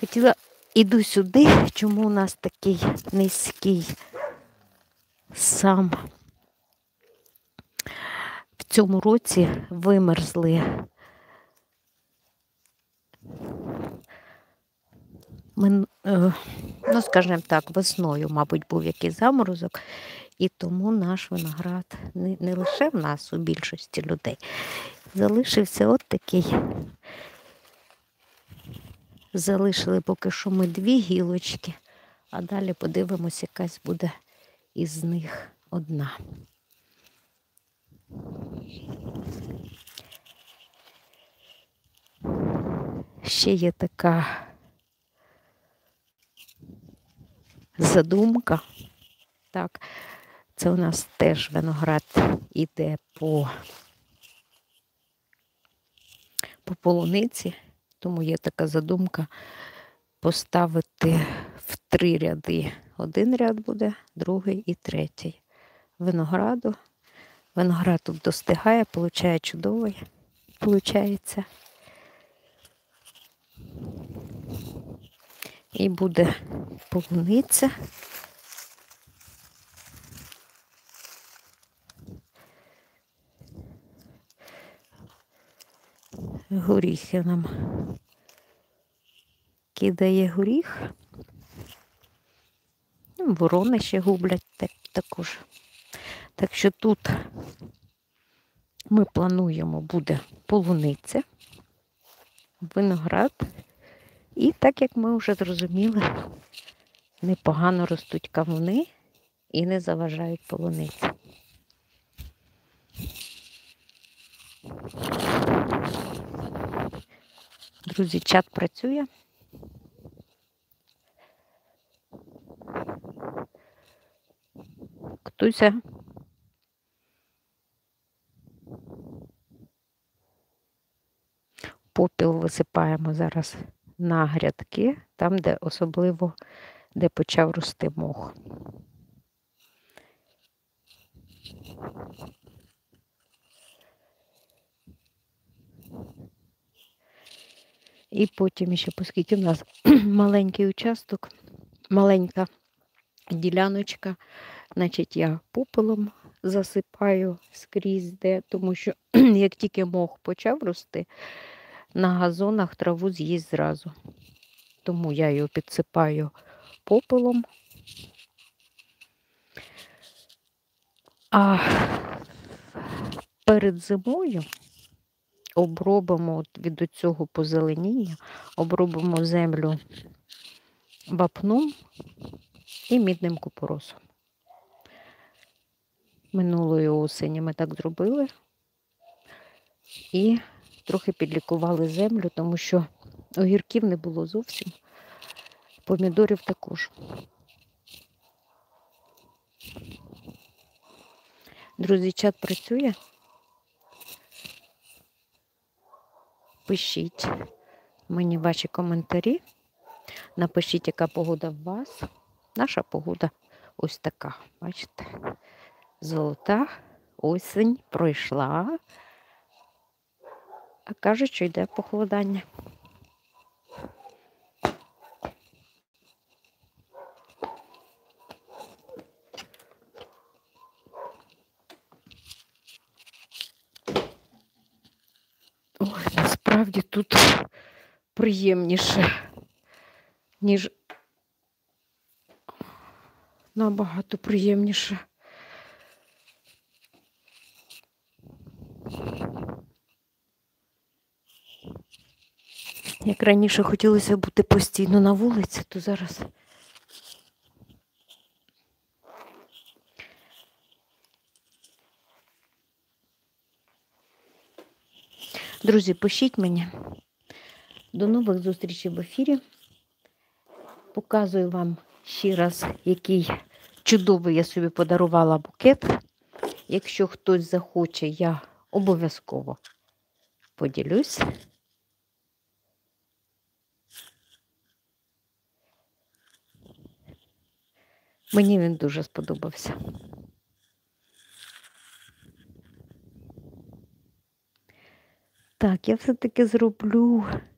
Іду сюди, чому у нас такий низький сам. В цьому році вимерзли скажімо так, весною, мабуть, був якийсь заморозок, і тому наш виноград, не лише в нас, у більшості людей, залишився от такий. Залишили поки що ми 2 гілочки, а далі подивимось, якась буде із них одна. Ще є така задумка. Так, це у нас теж виноград іде по полуниці, тому є така задумка поставити в 3 ряди. 1 ряд буде, 2 і 3 винограду. Виноград тут достигає, получає чудовий, получається. І буде полуниця. Горіхи нам кидає горіх. Ворони ще гублять також. Так що тут ми плануємо, буде полуниця, виноград. І так, як ми вже зрозуміли, непогано ростуть кавуни і не заважають полуниці. Друзі, чат працює. Ктуся. Попіл висипаємо зараз на грядки, там, де особливо, де почав рости мох. І потім ще, оскільки в нас маленький участок, маленька діляночка, значить я попелом засипаю скрізь де, тому що як тільки мох почав рости, на газонах траву з'їсть зразу. Тому я його підсипаю попелом. А перед зимою обробимо від цього позеленіння, обробимо землю вапном і мідним купоросом. Минулої осені ми так зробили і трохи підлікували землю, тому що огірків не було зовсім, помідорів також. Друзі, чат працює. Пишіть мені ваші коментарі. Напишіть, яка погода в вас. Наша погода ось така. Бачите? Золота осінь пройшла. А кажуть, що йде похолодання. Ой, насправді тут приємніше, ніж набагато приємніше. Як раніше хотілося бути постійно на вулиці, то зараз друзі, пишіть мені. До нових зустрічей в ефірі. Показую вам ще раз, який чудовий я собі подарувала букет. Якщо хтось захоче, я обов'язково поділюсь. Мені він дуже сподобався. Так, я все-таки зроблю